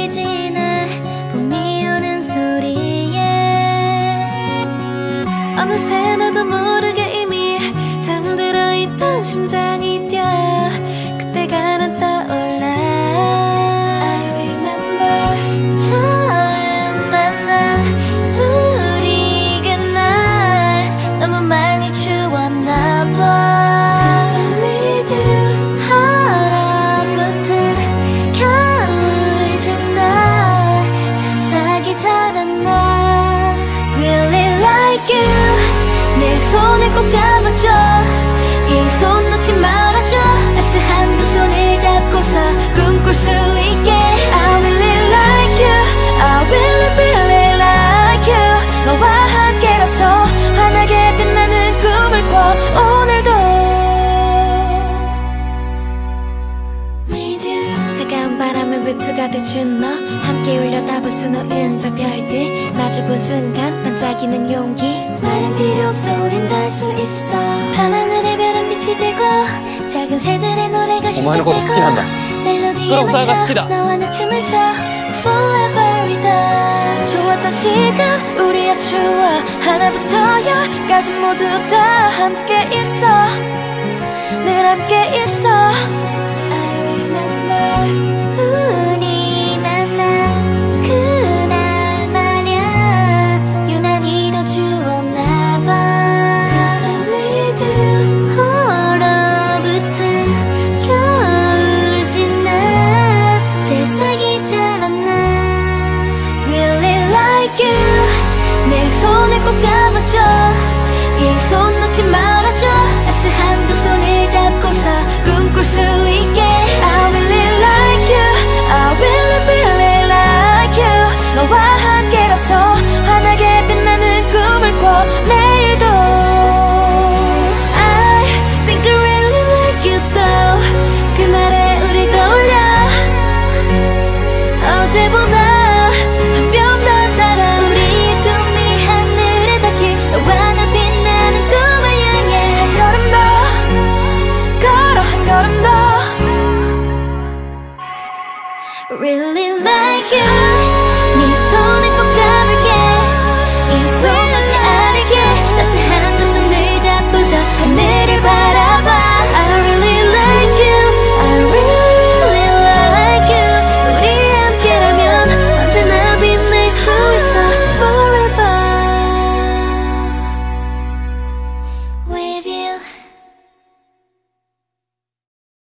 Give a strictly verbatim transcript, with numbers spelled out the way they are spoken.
지나 봄이 오는 소리에 어느새 나도 모르게 이미 잠들어 있던 심장이 뛰어 그때가 난 떠올라. I remember 처음 만난 우리가 날 너무 많이 추웠나 봐. 내 손을 꼭 잡아줘. 이 손 놓지 말아줘. 따스한 두 손을 잡고서 꿈꿀 수 있게. I really like you. I really really like you. 너와 함께라서 환하게 빛나는 꿈을 꿔 오늘도. With you. 차가운 바람을 외투가 돼준 너 함께 울려다볼 수 놓은 저 별들 마주본 순간 반짝이는 용기. 말은 필요 없어 우린 닿을 수 있어. 밤하늘의 별은 빛이 되고 작은 새들의 노래가 시작되고 멜로디에 맞춰 너와 나 춤을 춰 Forever with us. 좋았던 시간 우리의 추억 하나부터 열까지 모두 다 함께 있어. 늘 함께 있어. I remember 우리 만난 그날 말야 유난히 더 추웠나 봐. Cause I really do. 얼어붙은 겨울 지나 세상이 자랐나. Really like you. 내 손을 꼭 잡아줘. 이 손 놓지 말아줘. 따스한 두 손을 잡고서 꿈꿀 수 있게. I really like you. I really really like you. 너와 함께라서 환하게 빛나는 꿈을 꿔 내일도. I think I really like you though. 그날의 우릴 떠올려 어제보다 한 뼘 더 자라. 우리의 꿈이 하늘에 닿길 너와 나 빛나는 꿈을 향해 한 걸음 더 걸어 한 걸음 더. Really like you.